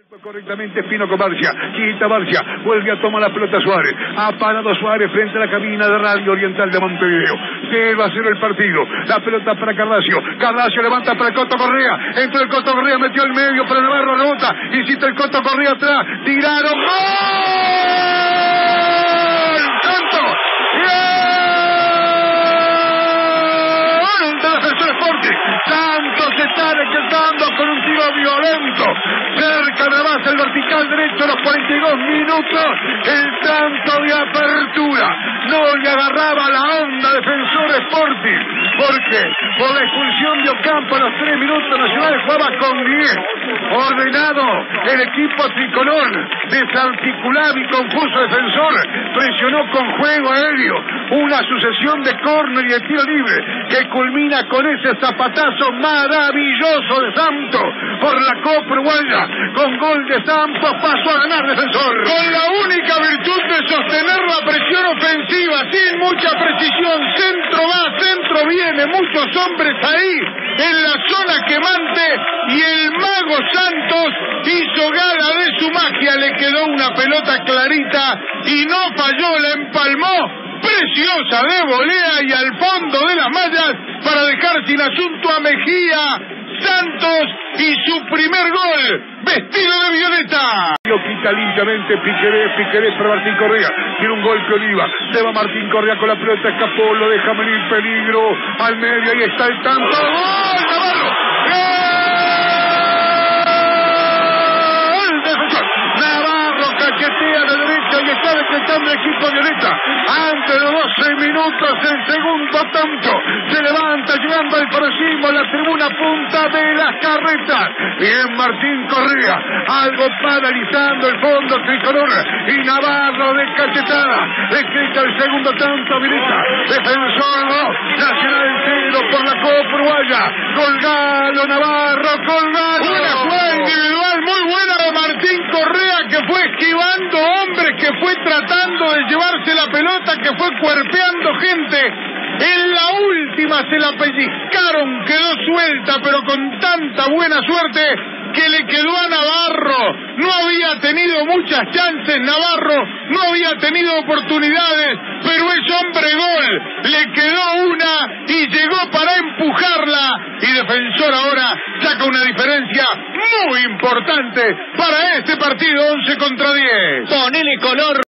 Correctamente Espino con Barcia, quita Barcia, vuelve a tomar la pelota Suárez, ha parado Suárez frente a la cabina de Radio Oriental de Montevideo. 0-0 el partido, la pelota para Carrasio, Carrasio levanta para el Coto Correa, entró el Coto Correa, metió el medio para Navarro, rebota, insiste el Coto Correa atrás, tiraron, ¡gol! ¡Santos! ¡Gol de Defensor Sporting! Santos se está decretando con un tiro violento, cerca de la base, el vertical derecho a los 42 minutos, el tanto de apertura, no le agarraba la onda Defensor Sporting, porque por la expulsión de Ocampo a los 3 minutos Nacional jugaba con 10, ordenado el equipo tricolor, desarticulado y confuso Defensor, presionó con juego aéreo, una sucesión de córner y de tiro libre, que culmina con ese zapatazo maravilloso de Santos, por la Copa Uruguaya, con gol de Santos pasó a ganar Defensor. Con la única virtud de sostener la presión ofensiva, sin mucha precisión, centro va, centro viene, muchos hombres ahí, en la zona quemante, y el mago Santos hizo gala de su magia, le quedó una pelota clarita, y no falló, la empalmó, preciosa de volea y al fondo de las mallas, para dejar sin asunto a Mejía. Santos y su primer gol, vestido de violeta. Lo quita limpiamente Piqueré para Martín Correa, tiene un golpe Oliva, se va Martín Correa con la pelota, escapó, lo deja venir peligro, al medio, ahí está el tanto, ¡gol! ¡Navarro! ¡Gol! ¡Defensor! Navarro cachetea de derecha y está decretando el equipo violeta, antes de 12 minutos el segundo tanto, se levanta llegando al paroxismo, la tribuna punta de las carretas, bien Martín Correa, algo paralizando el fondo tricolor, y Navarro de cachetada, decreta el segundo tanto, violeta, Defensor 2, Nacional 0 por la Copa Uruguaya, colgalo Navarro, colgalo. Una jugada individual muy buena de Martín Correa, que fue esquivando hombres, que fue tratando de llevarse la pelota, que fue cuerpeando gente. En la última se la pellizcaron, quedó suelta, pero con tanta buena suerte que le quedó a Navarro. No había tenido muchas chances Navarro, no había tenido oportunidades, pero es hombre gol, le quedó una y llegó para empujarla, y Defensor ahora saca una diferencia muy importante para este partido, 11 contra 10. Ponele color.